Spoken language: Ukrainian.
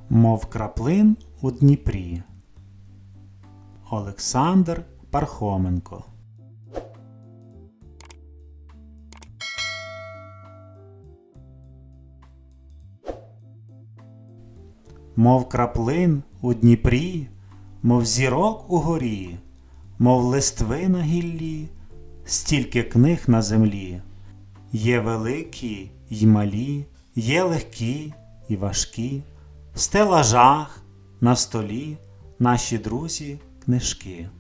Мов краплин у Дніпрі. Олександр Пархоменко. Мов краплин у Дніпрі, мов зірок у горі, мов листви на гіллі, стільки книг на землі. Є великі й малі, є легкі і важкі, в стелажах, на столі наші друзі книжки.